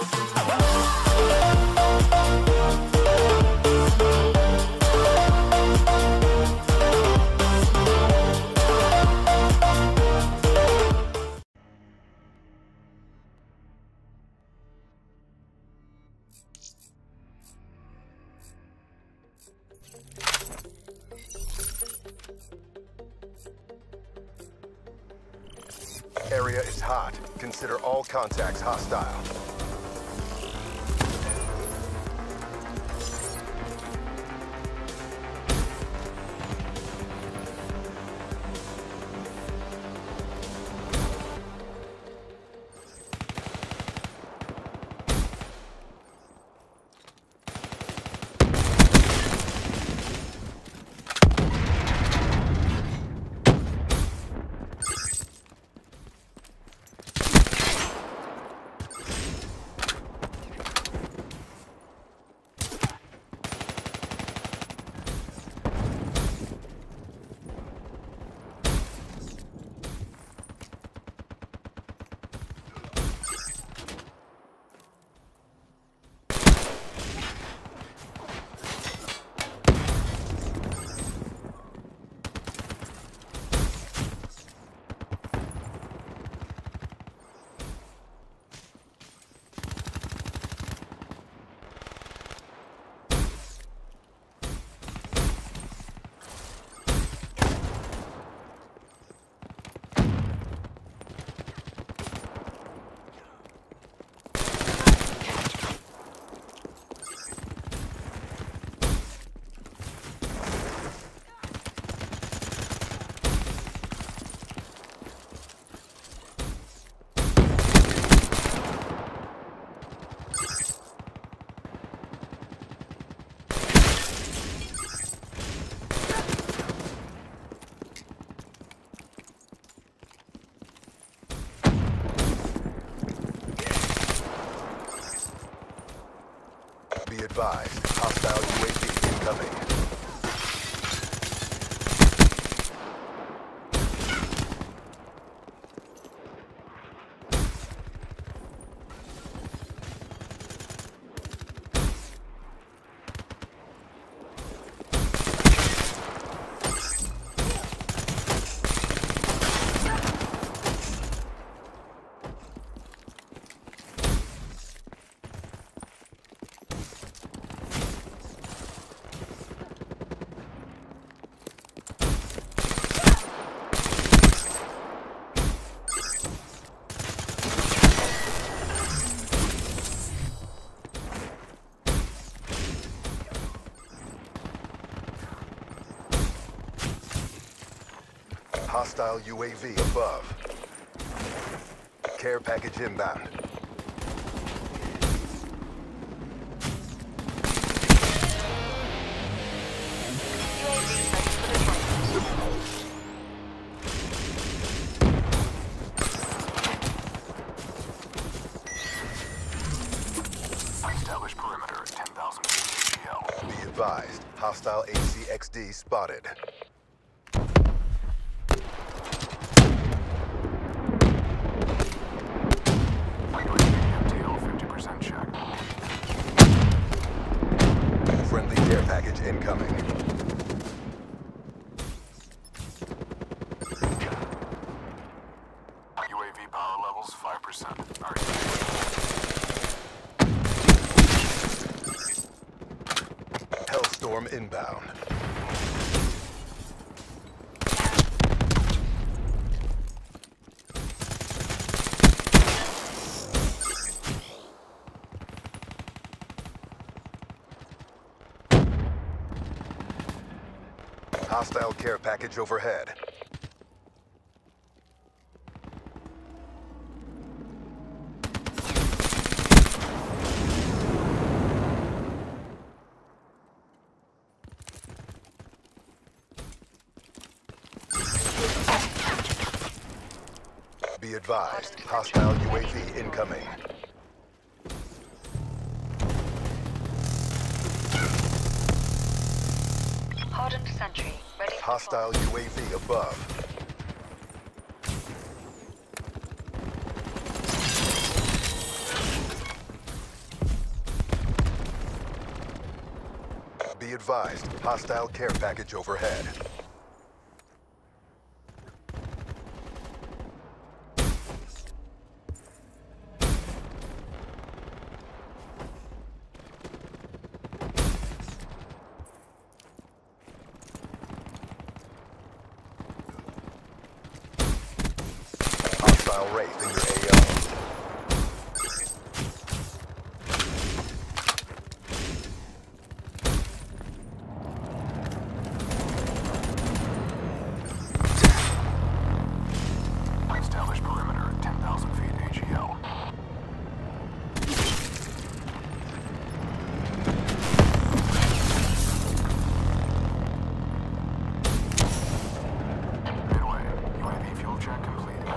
Area is hot. Consider all contacts hostile. Be advised, hostile UAV incoming. Hostile UAV above. Care package inbound. Establish perimeter at 10,000 ATL. Be advised, hostile ACXD spotted. Friendly care package incoming. UAV power levels 5%. Hellstorm inbound. Hostile care package overhead. Be advised, hostile UAV incoming. Hardened sentry, ready for Hostile UAV above. Be advised, hostile care package overhead. Hostile Wraith in your AO. Establish perimeter at 10,000 feet AGL. Midway, UAV fuel check complete.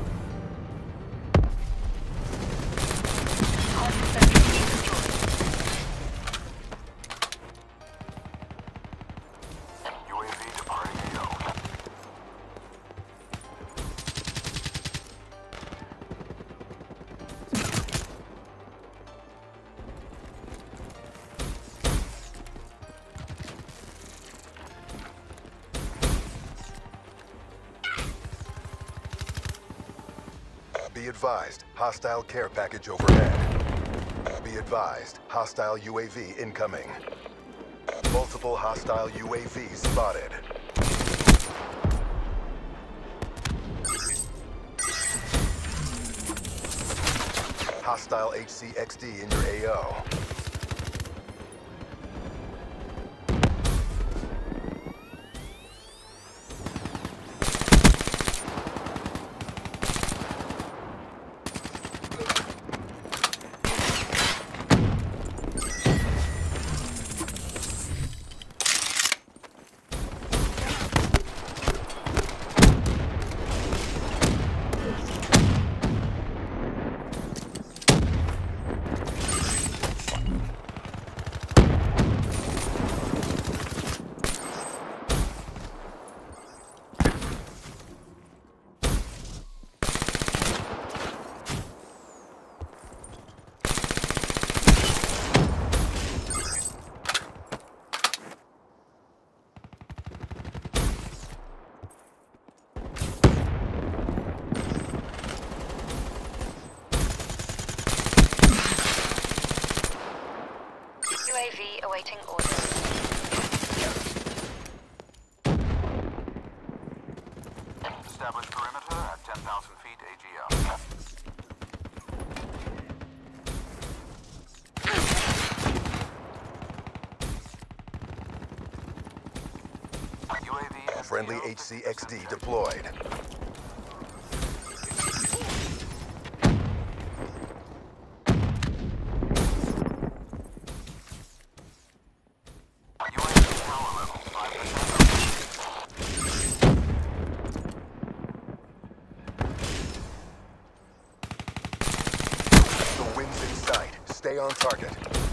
Hardened sentry destroyed. UAV departing AO. Be advised, hostile care package overhead. Be advised, hostile UAV incoming. Multiple hostile UAVs spotted. Hostile HCXD in your AO. UAV awaiting orders. Establish perimeter at 10,000 feet AGL. UAV Friendly HCXD deployed. UAV power level 5%. The wind's in sight. Stay on target.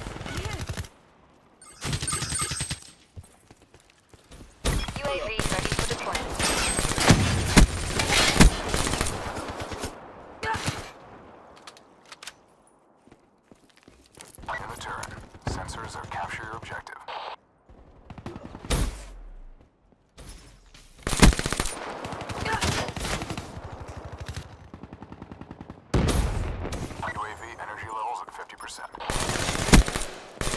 UAV ready for deployment. In the turret. Sensors are capture your objective. UAV energy levels at 50%.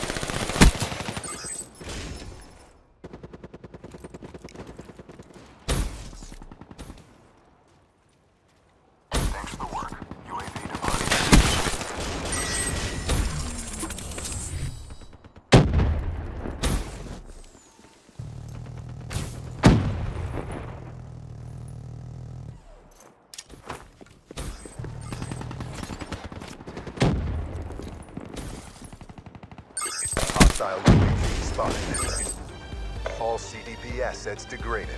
Thanks for the work. UAV departing. Hostile UAV spotted. All CDP assets degraded.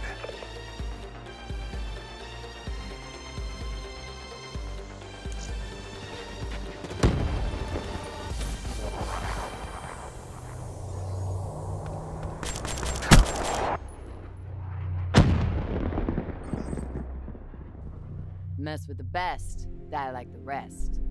Mess with the best, die like the rest.